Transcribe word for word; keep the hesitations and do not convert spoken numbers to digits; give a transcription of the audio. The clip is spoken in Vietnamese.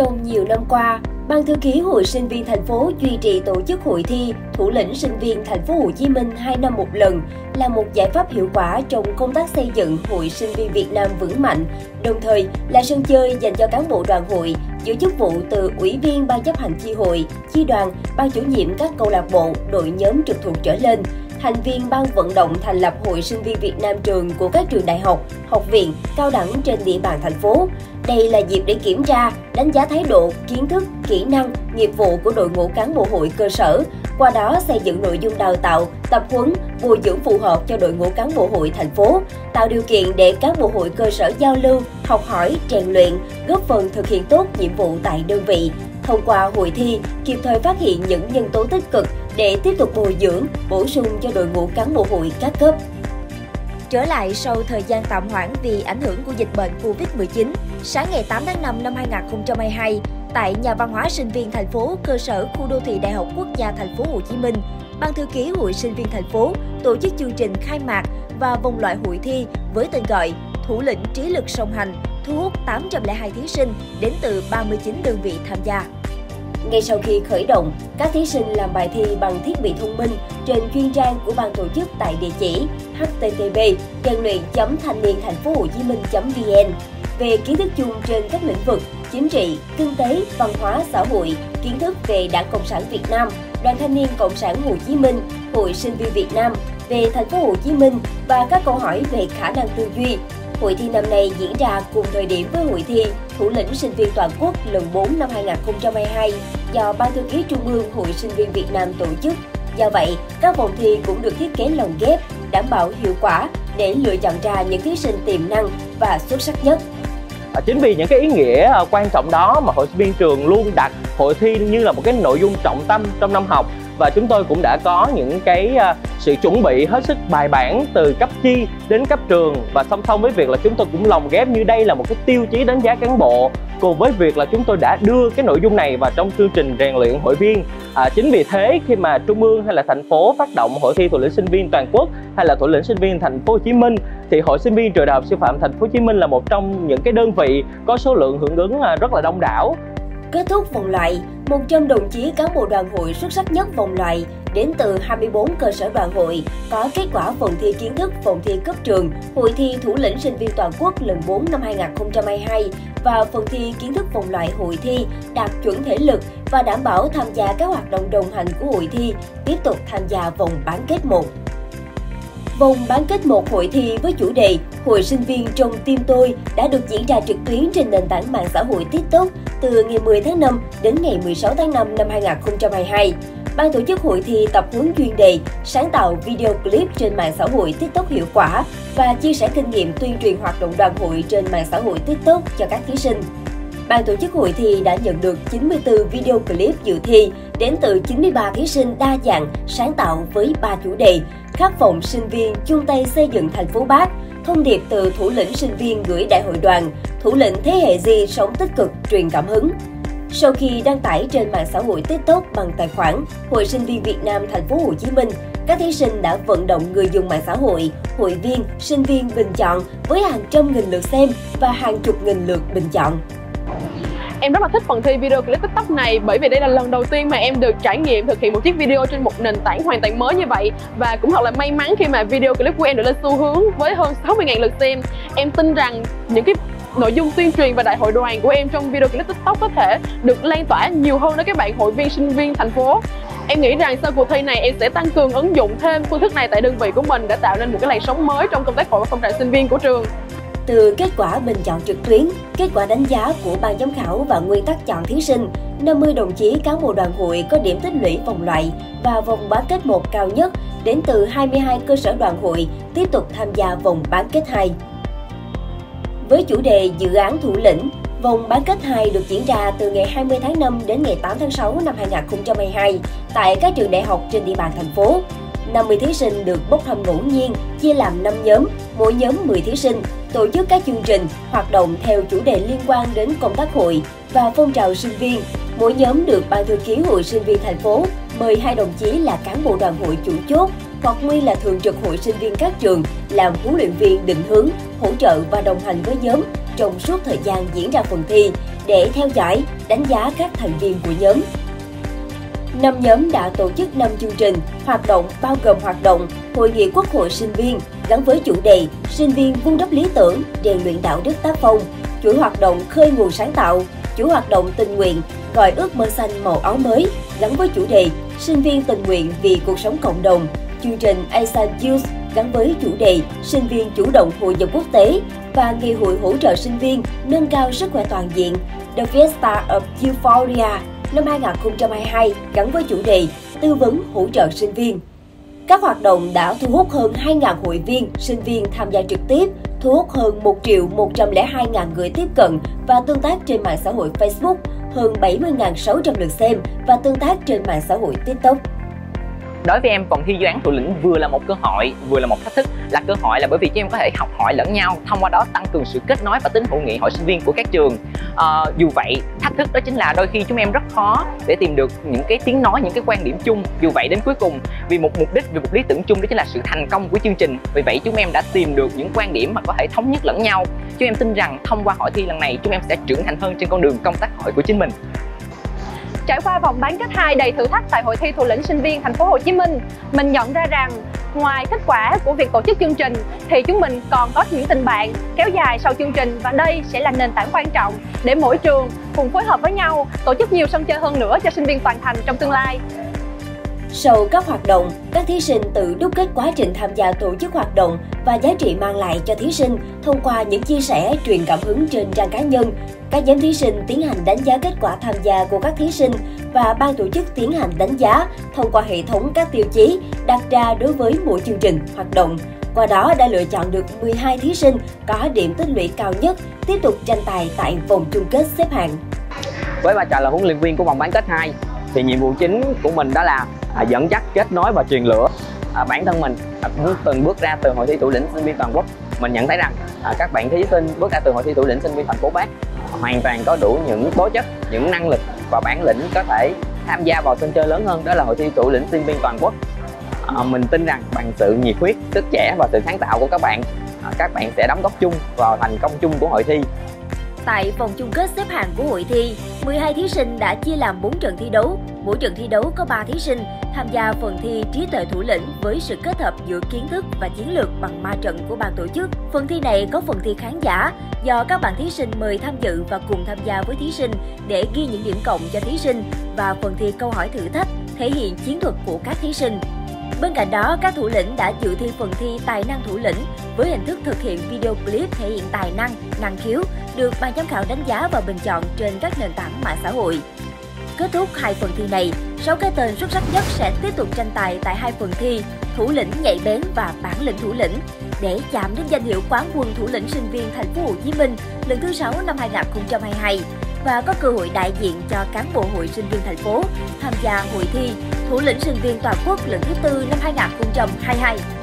Trong nhiều năm qua, Ban thư ký Hội Sinh viên thành phố duy trì tổ chức hội thi Thủ lĩnh sinh viên Thành phố Hồ Chí Minh hai năm một lần là một giải pháp hiệu quả trong công tác xây dựng Hội Sinh viên Việt Nam vững mạnh, đồng thời là sân chơi dành cho cán bộ đoàn hội giữ chức vụ từ ủy viên ban chấp hành chi hội, chi đoàn, ban chủ nhiệm các câu lạc bộ, đội nhóm trực thuộc trở lên, thành viên ban vận động thành lập Hội Sinh viên Việt Nam trường của các trường đại học, học viện, cao đẳng trên địa bàn thành phố. Đây là dịp để kiểm tra, đánh giá thái độ, kiến thức, kỹ năng, nghiệp vụ của đội ngũ cán bộ hội cơ sở, qua đó xây dựng nội dung đào tạo, tập huấn, bồi dưỡng phù hợp cho đội ngũ cán bộ hội thành phố, tạo điều kiện để cán bộ hội cơ sở giao lưu, học hỏi, rèn luyện, góp phần thực hiện tốt nhiệm vụ tại đơn vị. Thông qua hội thi, kịp thời phát hiện những nhân tố tích cực để tiếp tục bồi dưỡng, bổ sung cho đội ngũ cán bộ hội các cấp. Trở lại sau thời gian tạm hoãn vì ảnh hưởng của dịch bệnh Covid mười chín, sáng ngày tám tháng năm năm hai nghìn không trăm hai mươi hai, tại Nhà văn hóa sinh viên thành phố, cơ sở khu đô thị Đại học Quốc gia Thành phố Hồ Chí Minh, Ban thư ký Hội Sinh viên thành phố tổ chức chương trình khai mạc và vòng loại hội thi với tên gọi Thủ lĩnh trí lực song hành, thu hút tám trăm lẻ hai thí sinh đến từ ba mươi chín đơn vị tham gia. Ngay sau khi khởi động, các thí sinh làm bài thi bằng thiết bị thông minh trên chuyên trang của ban tổ chức tại địa chỉ h t t p rèn luyện chấm thanh niên thành phố hồ chí minh chấm v n về kiến thức chung trên các lĩnh vực chính trị, kinh tế, văn hóa, xã hội, kiến thức về Đảng Cộng sản Việt Nam, Đoàn Thanh niên Cộng sản Hồ Chí Minh, Hội Sinh viên Việt Nam, về Thành phố Hồ Chí Minh và các câu hỏi về khả năng tư duy. Hội thi năm nay diễn ra cùng thời điểm với hội thi Thủ lĩnh sinh viên toàn quốc lần bốn năm hai nghìn không trăm hai mươi hai do Ban thư ký Trung ương Hội Sinh viên Việt Nam tổ chức. Do vậy, các vòng thi cũng được thiết kế lồng ghép, đảm bảo hiệu quả để lựa chọn ra những thí sinh tiềm năng và xuất sắc nhất. Chính vì những cái ý nghĩa quan trọng đó mà Hội Sinh viên trường luôn đặt hội thi như là một cái nội dung trọng tâm trong năm học. Và chúng tôi cũng đã có những cái sự chuẩn bị hết sức bài bản từ cấp chi đến cấp trường, và song song với việc là chúng tôi cũng lồng ghép như đây là một cái tiêu chí đánh giá cán bộ, cùng với việc là chúng tôi đã đưa cái nội dung này vào trong chương trình rèn luyện hội viên. À, chính vì thế khi mà Trung ương hay là thành phố phát động hội thi Thủ lĩnh sinh viên toàn quốc hay là Thủ lĩnh sinh viên Thành phố Hồ Chí Minh, thì Hội Sinh viên Trường Đại học Sư phạm Thành phố Hồ Chí Minh là một trong những cái đơn vị có số lượng hưởng ứng rất là đông đảo. Kết thúc vòng loại, một trăm đồng chí cán bộ đoàn hội xuất sắc nhất vòng loại đến từ hai mươi bốn cơ sở đoàn hội có kết quả phần thi kiến thức vòng thi cấp trường, hội thi Thủ lĩnh sinh viên toàn quốc lần bốn năm hai nghìn không trăm hai mươi hai và phần thi kiến thức vòng loại hội thi đạt chuẩn thể lực và đảm bảo tham gia các hoạt động đồng hành của hội thi, tiếp tục tham gia vòng bán kết một. Vòng bán kết một hội thi với chủ đề Hội sinh viên trong tim tôi đã được diễn ra trực tuyến trên nền tảng mạng xã hội TikTok từ ngày mười tháng năm đến ngày mười sáu tháng năm năm hai nghìn không trăm hai mươi hai. Ban tổ chức hội thi tập huấn chuyên đề, sáng tạo video clip trên mạng xã hội TikTok hiệu quả và chia sẻ kinh nghiệm tuyên truyền hoạt động đoàn hội trên mạng xã hội TikTok cho các thí sinh. Ban tổ chức hội thi đã nhận được chín mươi tư video clip dự thi đến từ chín mươi ba thí sinh đa dạng, sáng tạo với ba chủ đề: khát vọng sinh viên chung tay xây dựng thành phố Bác, thông điệp từ thủ lĩnh sinh viên gửi đại hội đoàn, thủ lĩnh thế hệ Z sống tích cực, truyền cảm hứng. Sau khi đăng tải trên mạng xã hội TikTok bằng tài khoản Hội Sinh viên Việt Nam Thành phố Hồ Chí Minh, các thí sinh đã vận động người dùng mạng xã hội, hội viên, sinh viên bình chọn với hàng trăm nghìn lượt xem và hàng chục nghìn lượt bình chọn. Em rất là thích phần thi video clip TikTok này bởi vì đây là lần đầu tiên mà em được trải nghiệm thực hiện một chiếc video trên một nền tảng hoàn toàn mới như vậy. Và cũng thật là may mắn khi mà video clip của em được lên xu hướng với hơn sáu mươi nghìn lượt xem. Em tin rằng những cái nội dung tuyên truyền và đại hội đoàn của em trong video clip TikTok có thể được lan tỏa nhiều hơn đến các bạn hội viên, sinh viên thành phố. Em nghĩ rằng sau cuộc thi này em sẽ tăng cường ứng dụng thêm phương thức này tại đơn vị của mình để tạo nên một cái làn sóng mới trong công tác hội và phong trào sinh viên của trường. Từ kết quả bình chọn trực tuyến, kết quả đánh giá của ban giám khảo và nguyên tắc chọn thí sinh, năm mươi đồng chí cán bộ đoàn hội có điểm tích lũy vòng loại và vòng bán kết một cao nhất đến từ hai mươi hai cơ sở đoàn hội tiếp tục tham gia vòng bán kết hai. Với chủ đề dự án thủ lĩnh, vòng bán kết hai được diễn ra từ ngày hai mươi tháng năm đến ngày tám tháng sáu năm hai nghìn không trăm hai mươi hai tại các trường đại học trên địa bàn thành phố. năm mươi thí sinh được bốc thăm ngẫu nhiên, chia làm năm nhóm, mỗi nhóm mười thí sinh, tổ chức các chương trình, hoạt động theo chủ đề liên quan đến công tác hội và phong trào sinh viên. Mỗi nhóm được Ban thư ký Hội Sinh viên thành phố mời hai đồng chí là cán bộ đoàn hội chủ chốt hoặc nguyên là thường trực hội sinh viên các trường làm huấn luyện viên định hướng, hỗ trợ và đồng hành với nhóm trong suốt thời gian diễn ra phần thi để theo dõi, đánh giá các thành viên của nhóm. Năm nhóm đã tổ chức năm chương trình hoạt động bao gồm hoạt động Hội nghị Quốc hội sinh viên gắn với chủ đề sinh viên vun đắp lý tưởng, rèn luyện đạo đức tác phong, chuỗi hoạt động khơi nguồn sáng tạo, chuỗi hoạt động tình nguyện gọi ước mơ xanh màu áo mới gắn với chủ đề sinh viên tình nguyện vì cuộc sống cộng đồng, chương trình Asian Youth gắn với chủ đề sinh viên chủ động hội nhập quốc tế và ngày hội hỗ trợ sinh viên nâng cao sức khỏe toàn diện The Fiesta of Euphoria năm hai không hai hai gắn với chủ đề tư vấn hỗ trợ sinh viên. Các hoạt động đã thu hút hơn hai nghìn hội viên, sinh viên tham gia trực tiếp, thu hút hơn một triệu một trăm lẻ hai nghìn người tiếp cận và tương tác trên mạng xã hội Facebook, hơn bảy mươi nghìn sáu trăm lượt xem và tương tác trên mạng xã hội TikTok. Đối với em, vòng thi dự án thủ lĩnh vừa là một cơ hội, vừa là một thách thức. Là cơ hội là bởi vì chúng em có thể học hỏi lẫn nhau, thông qua đó tăng cường sự kết nối và tính hữu nghị hội sinh viên của các trường. À, dù vậy, thách thức đó chính là đôi khi chúng em rất khó để tìm được những cái tiếng nói, những cái quan điểm chung. Dù vậy đến cuối cùng, vì một mục đích, vì một lý tưởng chung đó chính là sự thành công của chương trình. Vì vậy chúng em đã tìm được những quan điểm mà có thể thống nhất lẫn nhau. Chúng em tin rằng thông qua hội thi lần này, chúng em sẽ trưởng thành hơn trên con đường công tác hội của chính mình. Trải qua vòng bán kết hai đầy thử thách tại hội thi thủ lĩnh sinh viên Thành phố Hồ Chí Minh, mình nhận ra rằng ngoài kết quả của việc tổ chức chương trình thì chúng mình còn có những tình bạn kéo dài sau chương trình, và đây sẽ là nền tảng quan trọng để mỗi trường cùng phối hợp với nhau tổ chức nhiều sân chơi hơn nữa cho sinh viên toàn thành trong tương lai. Sau các hoạt động, các thí sinh tự đúc kết quá trình tham gia tổ chức hoạt động và giá trị mang lại cho thí sinh thông qua những chia sẻ truyền cảm hứng trên trang cá nhân. Các nhóm thí sinh tiến hành đánh giá kết quả tham gia của các thí sinh và ban tổ chức tiến hành đánh giá thông qua hệ thống các tiêu chí đặt ra đối với mỗi chương trình hoạt động. Qua đó đã lựa chọn được mười hai thí sinh có điểm tích lũy cao nhất tiếp tục tranh tài tại vòng chung kết xếp hạng. Với vai trò là huấn luyện viên của vòng bán kết hai thì nhiệm vụ chính của mình đó là à, dẫn dắt, kết nối và truyền lửa. À, bản thân mình à, từng bước ra từ hội thi thủ lĩnh sinh viên toàn quốc, mình nhận thấy rằng à, các bạn thí sinh bước ra từ hội thi thủ lĩnh sinh viên thành phố Bắc hoàn toàn có đủ những tố chất, những năng lực và bản lĩnh có thể tham gia vào sân chơi lớn hơn, đó là hội thi thủ lĩnh sinh viên toàn quốc. À, mình tin rằng bằng sự nhiệt huyết, sức trẻ và sự sáng tạo của các bạn, à, các bạn sẽ đóng góp chung vào thành công chung của hội thi. Tại vòng chung kết xếp hạng của hội thi, mười hai thí sinh đã chia làm bốn trận thi đấu. Mỗi trận thi đấu có ba thí sinh tham gia phần thi trí tuệ thủ lĩnh với sự kết hợp giữa kiến thức và chiến lược bằng ma trận của ban tổ chức. Phần thi này có phần thi khán giả do các bạn thí sinh mời tham dự và cùng tham gia với thí sinh để ghi những điểm cộng cho thí sinh, và phần thi câu hỏi thử thách thể hiện chiến thuật của các thí sinh. Bên cạnh đó, các thủ lĩnh đã dự thi phần thi tài năng thủ lĩnh với hình thức thực hiện video clip thể hiện tài năng, năng khiếu, được ban giám khảo đánh giá và bình chọn trên các nền tảng mạng xã hội. Kết thúc hai phần thi này, sáu cái tên xuất sắc nhất sẽ tiếp tục tranh tài tại hai phần thi thủ lĩnh nhạy bén và bản lĩnh thủ lĩnh để chạm đến danh hiệu quán quân thủ lĩnh sinh viên Thành phố Hồ Chí Minh lần thứ sáu năm hai không hai hai và có cơ hội đại diện cho cán bộ hội sinh viên thành phố tham gia hội thi thủ lĩnh sinh viên toàn quốc lần thứ tư năm hai không hai hai.